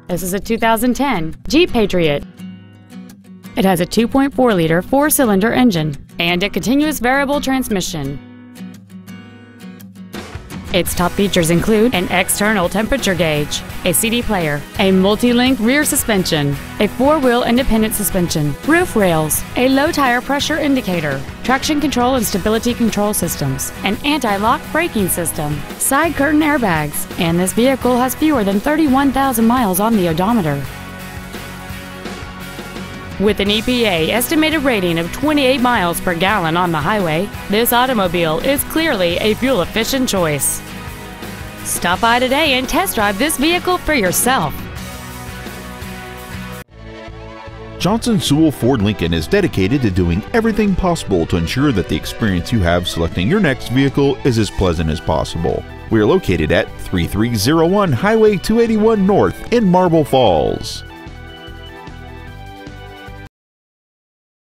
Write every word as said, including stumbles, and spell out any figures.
This is a two thousand ten Jeep Patriot. It has a two point four liter four-cylinder engine and a continuous variable transmission. Its top features include an external temperature gauge, a C D player, a multi-link rear suspension, a four-wheel independent suspension, roof rails, a low tire pressure indicator, traction control and stability control systems, an anti-lock braking system, side curtain airbags, and this vehicle has fewer than thirty-one thousand miles on the odometer. With an E P A estimated rating of twenty-eight miles per gallon on the highway, this automobile is clearly a fuel-efficient choice. Stop by today and test drive this vehicle for yourself. Johnson Sewell Ford Lincoln is dedicated to doing everything possible to ensure that the experience you have selecting your next vehicle is as pleasant as possible. We are located at thirty-three oh one Highway two eighty-one North in Marble Falls.